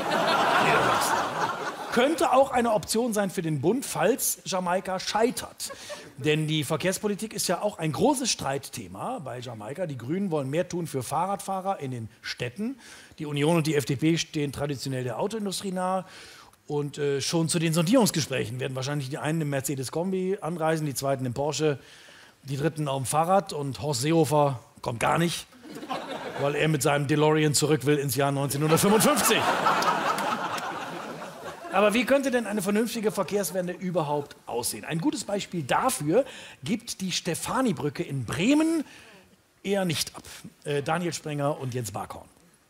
Könnte auch eine Option sein für den Bund, falls Jamaika scheitert. Denn die Verkehrspolitik ist ja auch ein großes Streitthema bei Jamaika. Die Grünen wollen mehr tun für Fahrradfahrer in den Städten. Die Union und die F D P stehen traditionell der Autoindustrie nahe. Und äh, schon zu den Sondierungsgesprächen werden wahrscheinlich die einen im Mercedes-Kombi anreisen, die zweiten im Porsche, die dritten auf dem Fahrrad. Und Horst Seehofer kommt gar nicht, weil er mit seinem DeLorean zurück will ins Jahr neunzehnhundertfünfundfünfzig. Aber wie könnte denn eine vernünftige Verkehrswende überhaupt aussehen? Ein gutes Beispiel dafür gibt die Stefani-Brücke in Bremen eher nicht ab. Äh, Daniel Sprenger und Jens Barkhorn.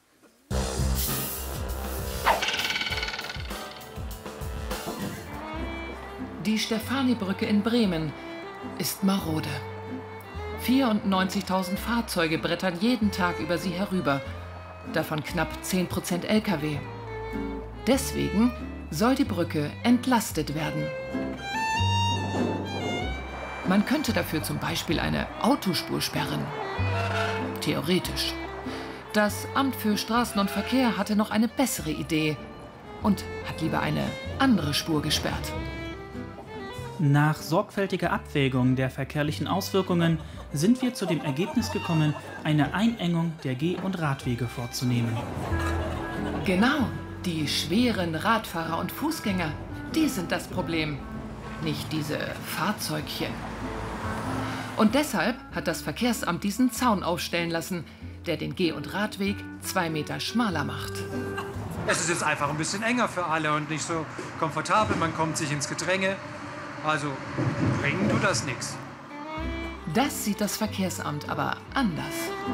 Die Stefani-Brücke in Bremen ist marode. vierundneunzigtausend Fahrzeuge brettern jeden Tag über sie herüber, davon knapp zehn Prozent L K W. Deswegen soll die Brücke entlastet werden. Man könnte dafür zum Beispiel eine Autospur sperren. Theoretisch. Das Amt für Straßen und Verkehr hatte noch eine bessere Idee und hat lieber eine andere Spur gesperrt. Nach sorgfältiger Abwägung der verkehrlichen Auswirkungen sind wir zu dem Ergebnis gekommen, eine Einengung der Geh- und Radwege vorzunehmen. Genau, die schweren Radfahrer und Fußgänger, die sind das Problem, nicht diese Fahrzeugchen. Und deshalb hat das Verkehrsamt diesen Zaun aufstellen lassen, der den Geh- und Radweg zwei Meter schmaler macht. Es ist jetzt einfach ein bisschen enger für alle und nicht so komfortabel, man kommt sich ins Gedränge. Also bringen tut das nichts. Das sieht das Verkehrsamt aber anders.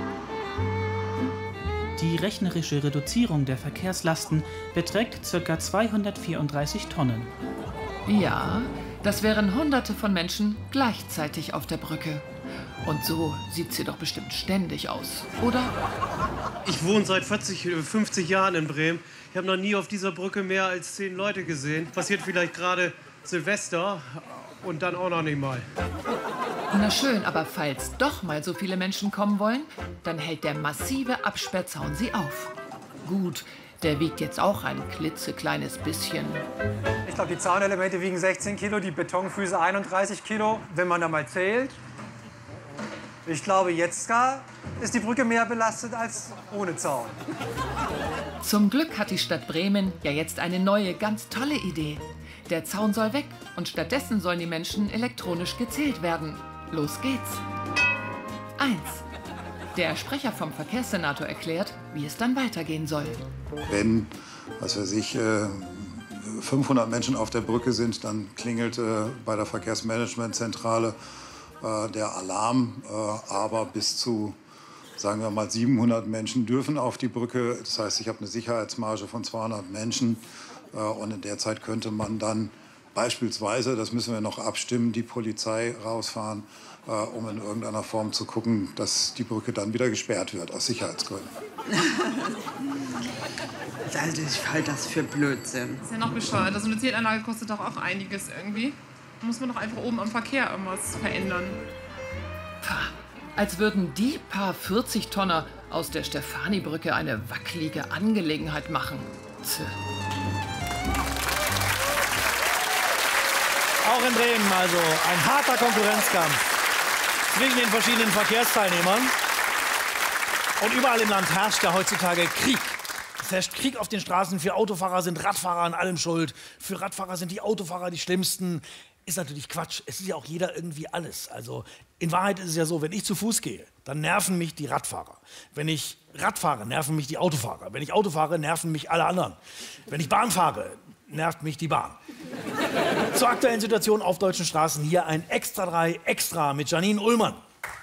Die rechnerische Reduzierung der Verkehrslasten beträgt ca. zweihundertvierunddreißig Tonnen. Ja, das wären Hunderte von Menschen gleichzeitig auf der Brücke. Und so sieht sie doch bestimmt ständig aus, oder? Ich wohne seit vierzig, fünfzig Jahren in Bremen. Ich habe noch nie auf dieser Brücke mehr als zehn Leute gesehen. Passiert vielleicht gerade Silvester und dann auch noch nicht mal. Na schön, aber falls doch mal so viele Menschen kommen wollen, dann hält der massive Absperrzaun sie auf. Gut, der wiegt jetzt auch ein klitzekleines bisschen. Ich glaube, die Zaunelemente wiegen sechzehn Kilo, die Betonfüße einunddreißig Kilo, wenn man da mal zählt. Ich glaube, jetzt gar ist die Brücke mehr belastet als ohne Zaun. Zum Glück hat die Stadt Bremen ja jetzt eine neue, ganz tolle Idee. Der Zaun soll weg und stattdessen sollen die Menschen elektronisch gezählt werden. Los geht's. Eins. Der Sprecher vom Verkehrssenator erklärt, wie es dann weitergehen soll. Wenn, was weiß ich, fünfhundert Menschen auf der Brücke sind, dann klingelt bei der Verkehrsmanagementzentrale der Alarm. Aber bis zu, sagen wir mal, siebenhundert Menschen dürfen auf die Brücke. Das heißt, ich habe eine Sicherheitsmarge von zweihundert Menschen. Und in der Zeit könnte man dann beispielsweise, das müssen wir noch abstimmen, die Polizei rausfahren, äh, um in irgendeiner Form zu gucken, dass die Brücke dann wieder gesperrt wird, aus Sicherheitsgründen. Also ich halte das für Blödsinn. Das ist ja noch bescheuert. Also eine Zählanlage kostet doch auch einiges irgendwie. Da muss man doch einfach oben am Verkehr irgendwas verändern. Pah, als würden die paar vierzig Tonner aus der Stefani-Brücke eine wackelige Angelegenheit machen. Tch. Auch in Bremen also ein harter Konkurrenzkampf zwischen den verschiedenen Verkehrsteilnehmern. Und überall im Land herrscht ja heutzutage Krieg. Es herrscht Krieg auf den Straßen. Für Autofahrer sind Radfahrer an allem schuld. Für Radfahrer sind die Autofahrer die schlimmsten. Ist natürlich Quatsch. Es ist ja auch jeder irgendwie alles. Also in Wahrheit ist es ja so, wenn ich zu Fuß gehe, dann nerven mich die Radfahrer. Wenn ich Rad fahre, nerven mich die Autofahrer. Wenn ich Auto fahre, nerven mich alle anderen. Wenn ich Bahn fahre, nervt mich die Bahn. Zur aktuellen Situation auf deutschen Straßen hier ein Extra drei Extra mit Janine Ullmann.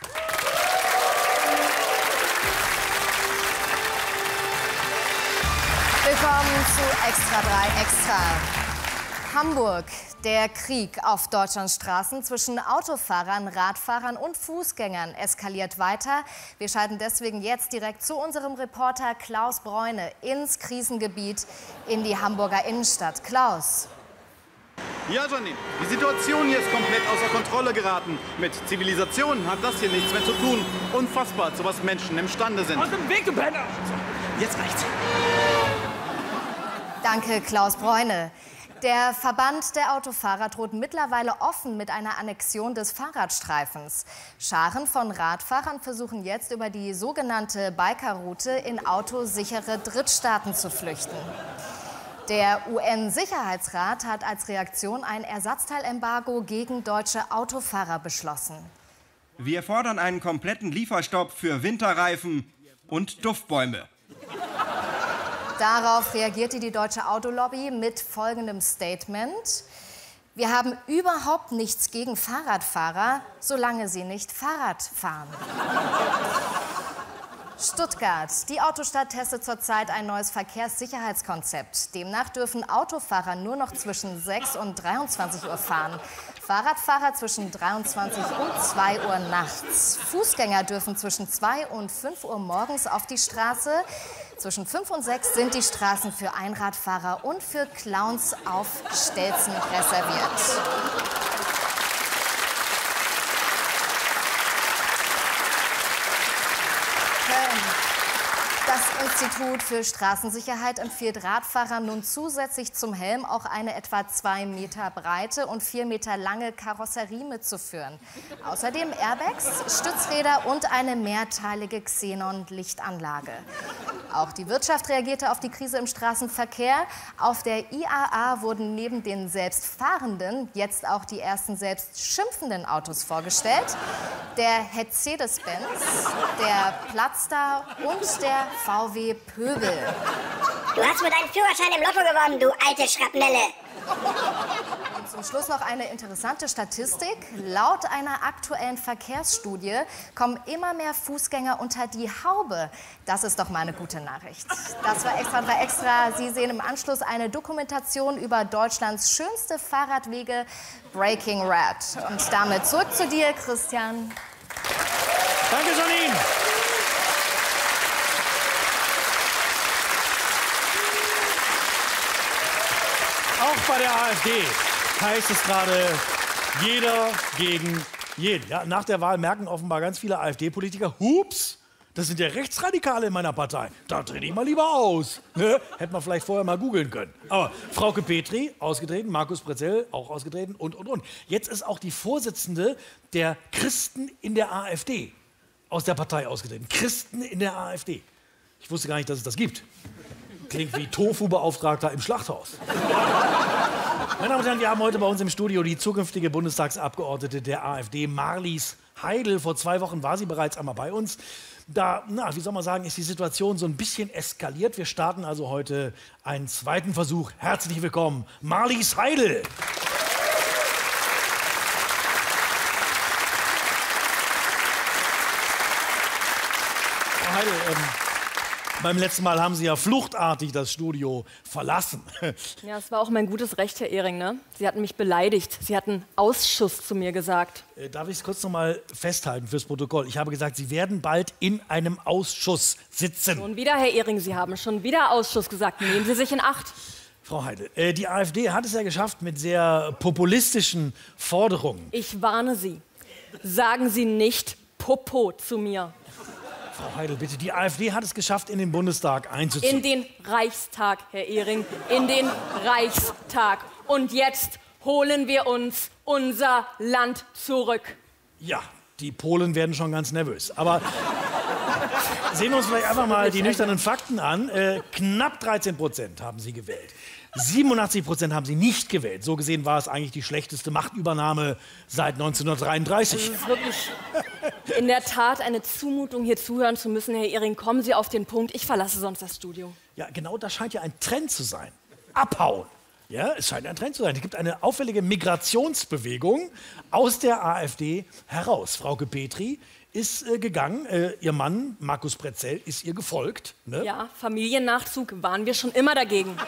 Willkommen zu Extra drei Extra. Hamburg. Der Krieg auf Deutschlands Straßen zwischen Autofahrern, Radfahrern und Fußgängern eskaliert weiter. Wir schalten deswegen jetzt direkt zu unserem Reporter Klaus Bräune ins Krisengebiet in die Hamburger Innenstadt. Klaus. Ja, Janine, die Situation hier ist komplett außer Kontrolle geraten. Mit Zivilisation hat das hier nichts mehr zu tun. Unfassbar, zu was Menschen imstande sind. Aus dem Weg, du Penner! So, jetzt reicht's. Danke, Klaus Bräune. Der Verband der Autofahrer droht mittlerweile offen mit einer Annexion des Fahrradstreifens. Scharen von Radfahrern versuchen jetzt über die sogenannte Biker-Route in autosichere Drittstaaten zu flüchten. Der U N-Sicherheitsrat hat als Reaktion ein Ersatzteilembargo gegen deutsche Autofahrer beschlossen. Wir fordern einen kompletten Lieferstopp für Winterreifen und Duftbäume. Darauf reagierte die deutsche Autolobby mit folgendem Statement: Wir haben überhaupt nichts gegen Fahrradfahrer, solange sie nicht Fahrrad fahren. Stuttgart. Die Autostadt testet zurzeit ein neues Verkehrssicherheitskonzept. Demnach dürfen Autofahrer nur noch zwischen sechs und dreiundzwanzig Uhr fahren. Fahrradfahrer zwischen dreiundzwanzig und zwei Uhr nachts. Fußgänger dürfen zwischen zwei und fünf Uhr morgens auf die Straße. Zwischen fünf und sechs sind die Straßen für Einradfahrer und für Clowns auf Stelzen reserviert. Das Institut für Straßensicherheit empfiehlt Radfahrern nun zusätzlich zum Helm auch eine etwa zwei Meter breite und vier Meter lange Karosserie mitzuführen. Außerdem Airbags, Stützräder und eine mehrteilige Xenon-Lichtanlage. Auch die Wirtschaft reagierte auf die Krise im Straßenverkehr. Auf der I A A wurden neben den selbstfahrenden jetzt auch die ersten selbstschimpfenden Autos vorgestellt. Der Mercedes-Benz, der Platstar und der V W Pöbel. Du hast mit deinem Führerschein im Lotto gewonnen, du alte Schrapnelle. Und zum Schluss noch eine interessante Statistik. Laut einer aktuellen Verkehrsstudie kommen immer mehr Fußgänger unter die Haube. Das ist doch mal eine gute Nachricht. Das war Extra drei Extra. Sie sehen im Anschluss eine Dokumentation über Deutschlands schönste Fahrradwege, Breaking Red. Und damit zurück zu dir, Christian. Danke, Janine. Auch bei der AfD heißt es gerade, jeder gegen jeden. Ja, nach der Wahl merken offenbar ganz viele AfD-Politiker, hups, das sind ja Rechtsradikale in meiner Partei. Da trete ich mal lieber aus. Ne? Hätte man vielleicht vorher mal googeln können. Aber Frauke Petri, ausgetreten, Markus Prezell, auch ausgetreten und, und, und. Jetzt ist auch die Vorsitzende der Christen in der AfD aus der Partei ausgetreten. Christen in der AfD. Ich wusste gar nicht, dass es das gibt. Klingt wie Tofu-Beauftragter im Schlachthaus. Meine Damen und Herren, wir haben heute bei uns im Studio die zukünftige Bundestagsabgeordnete der AfD, Marlies Heidel. Vor zwei Wochen war sie bereits einmal bei uns. Da, na, wie soll man sagen, ist die Situation so ein bisschen eskaliert. Wir starten also heute einen zweiten Versuch. Herzlich willkommen, Marlies Heidel. Frau Heidel, ähm, beim letzten Mal haben Sie ja fluchtartig das Studio verlassen. Ja, es war auch mein gutes Recht, Herr Ehring, ne? Sie hatten mich beleidigt. Sie hatten Ausschuss zu mir gesagt. Äh, darf ich es kurz noch mal festhalten fürs Protokoll? Ich habe gesagt, Sie werden bald in einem Ausschuss sitzen. Schon wieder, Herr Ehring, Sie haben schon wieder Ausschuss gesagt. Nehmen Sie sich in Acht. Frau Heidel, äh, die AfD hat es ja geschafft mit sehr populistischen Forderungen. Ich warne Sie. Sagen Sie nicht Popo zu mir. Frau Heidel, bitte, die AfD hat es geschafft, in den Bundestag einzuziehen. In den Reichstag, Herr Ehring, in den Reichstag. Und jetzt holen wir uns unser Land zurück. Ja, die Polen werden schon ganz nervös. Aber sehen wir uns vielleicht einfach mal die nüchternen Fakten an. Äh, knapp dreizehn Prozent haben sie gewählt. siebenundachtzig Prozent haben sie nicht gewählt. So gesehen war es eigentlich die schlechteste Machtübernahme seit neunzehnhundertdreiunddreißig. Es ist wirklich in der Tat eine Zumutung, hier zuhören zu müssen. Herr Ehring, kommen Sie auf den Punkt. Ich verlasse sonst das Studio. Ja, genau das scheint ja ein Trend zu sein. Abhauen. Ja, es scheint ein Trend zu sein. Es gibt eine auffällige Migrationsbewegung aus der AfD heraus. Frauke Petry ist äh, gegangen. Äh, ihr Mann, Markus Pretzell, ist ihr gefolgt. Ne? Ja, Familiennachzug waren wir schon immer dagegen.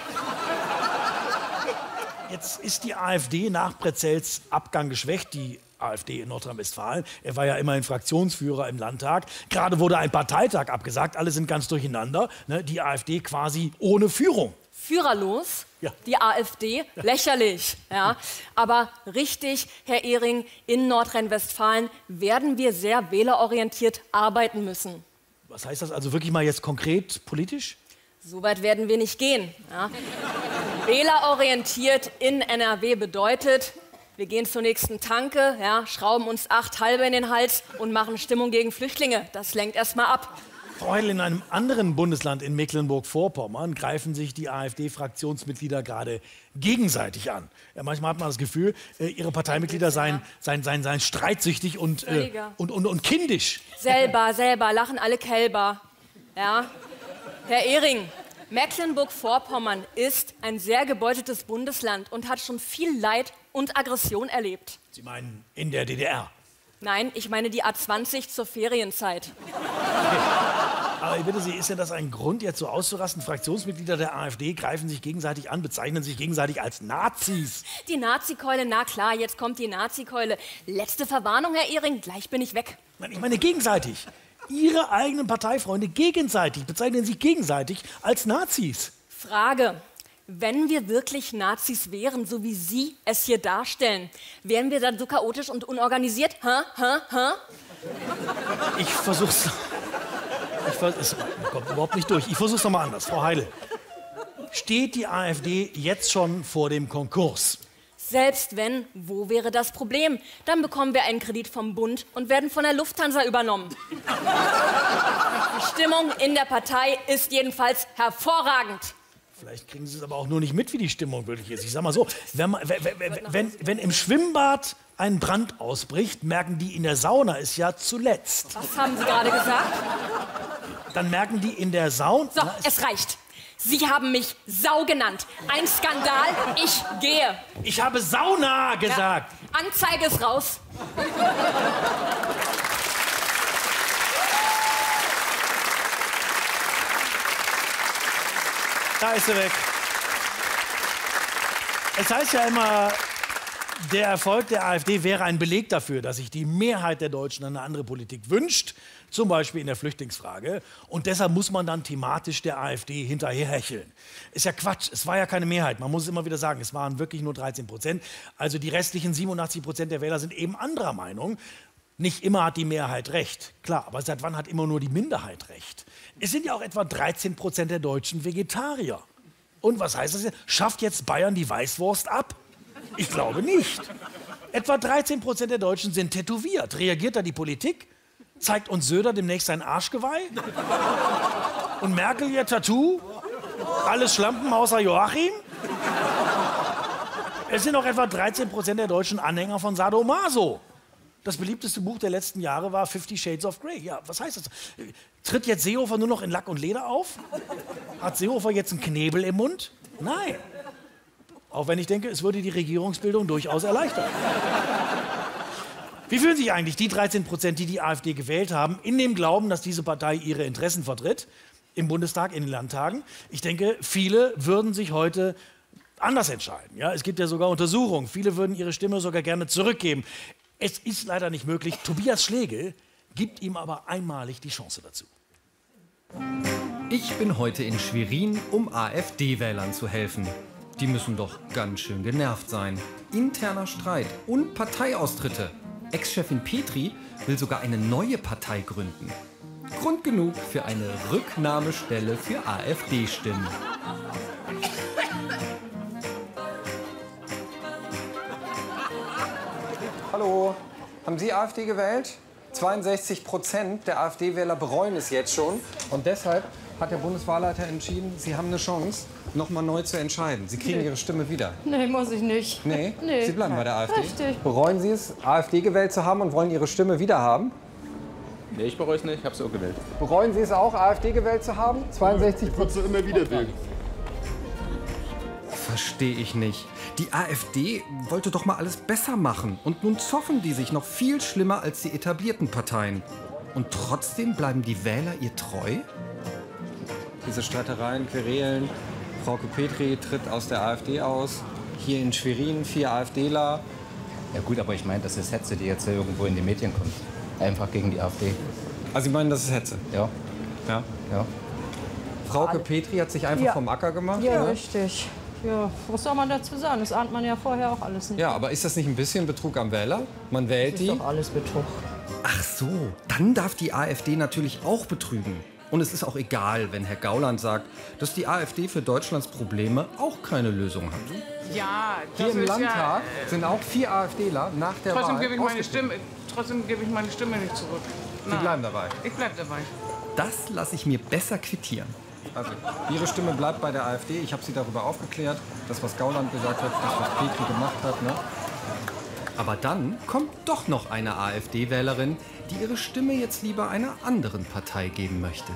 Jetzt ist die AfD nach Pretzells Abgang geschwächt. Die AfD in Nordrhein-Westfalen. Er war ja immerhin Fraktionsführer im Landtag. Gerade wurde ein Parteitag abgesagt. Alle sind ganz durcheinander. Ne? Die AfD quasi ohne Führung. Führerlos, ja. Die AfD, ja. Lächerlich. Ja. Aber richtig, Herr Ehring, in Nordrhein-Westfalen werden wir sehr wählerorientiert arbeiten müssen. Was heißt das also wirklich mal jetzt konkret politisch? So weit werden wir nicht gehen. Ja. Wählerorientiert in N R W bedeutet, wir gehen zur nächsten Tanke, ja, schrauben uns acht Halbe in den Hals und machen Stimmung gegen Flüchtlinge. Das lenkt erst mal ab. Frau Heidel, in einem anderen Bundesland in Mecklenburg-Vorpommern greifen sich die AfD-Fraktionsmitglieder gerade gegenseitig an. Ja, manchmal hat man das Gefühl, äh, ihre Parteimitglieder seien, seien, seien, seien streitsüchtig und, äh, und, und, und kindisch. Selber, selber, lachen alle Kälber. Ja. Herr Ehring, Mecklenburg-Vorpommern ist ein sehr gebeuteltes Bundesland und hat schon viel Leid und Aggression erlebt. Sie meinen in der D D R? Nein, ich meine die A zwanzig zur Ferienzeit. Okay. Aber ich bitte Sie, ist denn das ein Grund, jetzt so auszurasten? Fraktionsmitglieder der AfD greifen sich gegenseitig an, bezeichnen sich gegenseitig als Nazis. Die Nazikeule, na klar, jetzt kommt die Nazikeule. Letzte Verwarnung, Herr Ehring, gleich bin ich weg. Nein, ich meine gegenseitig. Ihre eigenen Parteifreunde gegenseitig bezeichnen sich gegenseitig als Nazis. Frage. Wenn wir wirklich Nazis wären, so wie Sie es hier darstellen, wären wir dann so chaotisch und unorganisiert? Ha, ha, ha? Ich versuch's. Ich vers es kommt überhaupt nicht durch. Ich versuch's noch mal anders. Frau Heidel, steht die AfD jetzt schon vor dem Konkurs? Selbst wenn, wo wäre das Problem? Dann bekommen wir einen Kredit vom Bund und werden von der Lufthansa übernommen. Die Stimmung in der Partei ist jedenfalls hervorragend. Vielleicht kriegen Sie es aber auch nur nicht mit, wie die Stimmung wirklich ist. Ich sag mal so, wenn, man, wenn, wenn, wenn im Schwimmbad ein Brand ausbricht, merken die in der Sauna es ja zuletzt. Was haben Sie gerade gesagt? Dann merken die in der Sauna... So, es reicht. Sie haben mich Sau genannt. Ein Skandal, ich gehe. Ich habe Sauna gesagt. Ja, Anzeige ist raus. Da ist sie weg. Es heißt ja immer, der Erfolg der AfD wäre ein Beleg dafür, dass sich die Mehrheit der Deutschen eine andere Politik wünscht, zum Beispiel in der Flüchtlingsfrage. Und deshalb muss man dann thematisch der AfD hinterherhecheln. Ist ja Quatsch, es war ja keine Mehrheit. Man muss es immer wieder sagen, es waren wirklich nur dreizehn Prozent. Also die restlichen siebenundachtzig Prozent der Wähler sind eben anderer Meinung. Nicht immer hat die Mehrheit recht, klar, aber seit wann hat immer nur die Minderheit recht? Es sind ja auch etwa dreizehn Prozent der Deutschen Vegetarier. Und was heißt das jetzt? Schafft jetzt Bayern die Weißwurst ab? Ich glaube nicht. Etwa dreizehn Prozent der Deutschen sind tätowiert. Reagiert da die Politik? Zeigt uns Söder demnächst sein Arschgeweih? Und Merkel ihr Tattoo? Alles Schlampen außer Joachim? Es sind auch etwa dreizehn Prozent der Deutschen Anhänger von Sadomaso. Das beliebteste Buch der letzten Jahre war Fifty Shades of Grey. Ja, was heißt das? Tritt jetzt Seehofer nur noch in Lack und Leder auf? Hat Seehofer jetzt einen Knebel im Mund? Nein. Auch wenn ich denke, es würde die Regierungsbildung durchaus erleichtern. Wie fühlen sich eigentlich die dreizehn Prozent, die die AfD gewählt haben, in dem Glauben, dass diese Partei ihre Interessen vertritt, im Bundestag, in den Landtagen? Ich denke, viele würden sich heute anders entscheiden. Ja, es gibt ja sogar Untersuchungen. Viele würden ihre Stimme sogar gerne zurückgeben. Es ist leider nicht möglich. Tobias Schlegel gibt ihm aber einmalig die Chance dazu. Ich bin heute in Schwerin, um AfD-Wählern zu helfen. Die müssen doch ganz schön genervt sein. Interner Streit und Parteiaustritte. Ex-Chefin Petry will sogar eine neue Partei gründen. Grund genug für eine Rücknahmestelle für AfD-Stimmen. Hallo, haben Sie AfD gewählt? zweiundsechzig Prozent der AfD-Wähler bereuen es jetzt schon. Und deshalb hat der Bundeswahlleiter entschieden, Sie haben eine Chance, noch mal neu zu entscheiden. Sie kriegen Nee. Ihre Stimme wieder. Nee, muss ich nicht. Nee? Nee. Sie bleiben bei der AfD? Richtig. Bereuen Sie es, AfD gewählt zu haben und wollen Ihre Stimme wieder haben? Nee, ich bereue es nicht, ich habe es auch gewählt. Bereuen Sie es auch, AfD gewählt zu haben? zweiundsechzig Prozent immer wieder wählen. Verstehe ich nicht. Die AfD wollte doch mal alles besser machen. Und nun zoffen die sich noch viel schlimmer als die etablierten Parteien. Und trotzdem bleiben die Wähler ihr treu? Diese Streitereien, Querelen. Frauke Petry tritt aus der AfD aus. Hier in Schwerin vier AfDler. Ja gut, aber ich meine, das ist Hetze, die jetzt irgendwo in die Medien kommt. Einfach gegen die AfD. Also Sie meinen, das ist Hetze? Ja. Ja? Ja. Frauke Petry hat sich einfach Ja. vom Acker gemacht? Ja, ne? richtig. Ja, was soll man dazu sagen? Das ahnt man ja vorher auch alles nicht. Ja, aber ist das nicht ein bisschen Betrug am Wähler? Man wählt Das ist die. doch alles Betrug. Ach so, dann darf die AfD natürlich auch betrügen. Und es ist auch egal, wenn Herr Gauland sagt, dass die AfD für Deutschlands Probleme auch keine Lösung hat. Ja, Hier das im ist Landtag ja, äh, sind auch vier AfDler nach der trotzdem Wahl gebe ich meine ausgetreten. Stimme, trotzdem gebe ich meine Stimme nicht zurück. Sie bleiben dabei. Ich bleib dabei. Das lasse ich mir besser quittieren. Also, Ihre Stimme bleibt bei der AfD. Ich habe Sie darüber aufgeklärt. Das, was Gauland gesagt hat, das, was Petry gemacht hat. Ne? Aber dann kommt doch noch eine AfD-Wählerin, die ihre Stimme jetzt lieber einer anderen Partei geben möchte.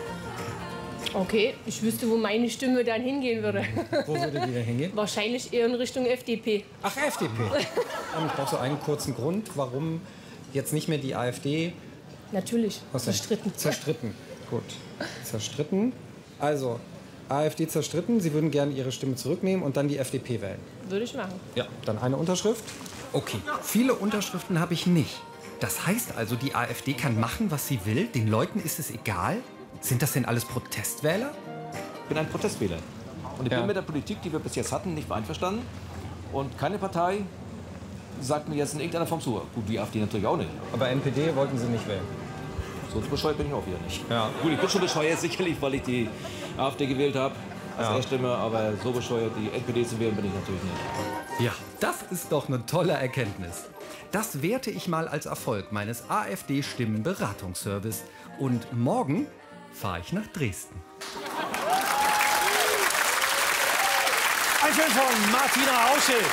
Okay, ich wüsste, wo meine Stimme dann hingehen würde. Wo würde die denn hingehen? Wahrscheinlich eher in Richtung F D P. Ach, F D P. Und ich brauche so einen kurzen Grund, warum jetzt nicht mehr die AfD... Natürlich, Was denn? zerstritten. Zerstritten, gut. Zerstritten. Also, AfD zerstritten. Sie würden gerne Ihre Stimme zurücknehmen und dann die F D P wählen. Würde ich machen. Ja, dann eine Unterschrift. Okay, viele Unterschriften habe ich nicht. Das heißt also, die AfD kann machen, was sie will? Den Leuten ist es egal? Sind das denn alles Protestwähler? Ich bin ein Protestwähler. Und ich Ja. bin mit der Politik, die wir bis jetzt hatten, nicht einverstanden. Und keine Partei sagt mir jetzt in irgendeiner Form zu. Gut, die AfD natürlich auch nicht. Aber N P D wollten Sie nicht wählen? So bescheuert bin ich auch wieder nicht. Ja. Gut, ich bin schon bescheuert, sicherlich, weil ich die AfD gewählt habe als Ja. Erststimme. Aber so bescheuert, die N P D zu wählen, bin ich natürlich nicht. Ja, das ist doch eine tolle Erkenntnis. Das werte ich mal als Erfolg meines AfD-Stimmenberatungsservice. Und morgen fahre ich nach Dresden. Ein Film von Martina Ausschild.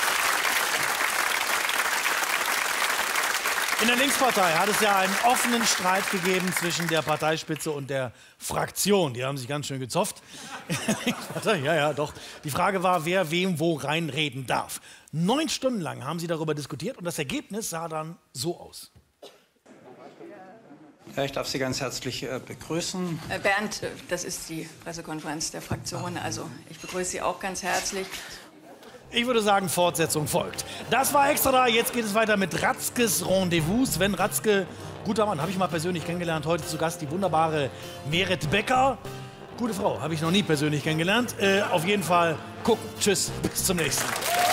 In der Linkspartei hat es ja einen offenen Streit gegeben zwischen der Parteispitze und der Fraktion. Die haben sich ganz schön gezofft. ja, ja, doch. Die Frage war, wer wem wo reinreden darf. Neun Stunden lang haben sie darüber diskutiert und das Ergebnis sah dann so aus. Ja, ich darf Sie ganz herzlich äh, begrüßen. Äh, Bernd, äh, das ist die Pressekonferenz der Fraktion. Also ich begrüße Sie auch ganz herzlich. Ich würde sagen, Fortsetzung folgt. Das war Extra da. Jetzt geht es weiter mit Ratzkes Rendezvous. Sven Ratzke, guter Mann, habe ich mal persönlich kennengelernt. Heute zu Gast die wunderbare Merit Becker. Gute Frau, habe ich noch nie persönlich kennengelernt. Äh, auf jeden Fall gucken. Tschüss, bis zum nächsten Mal.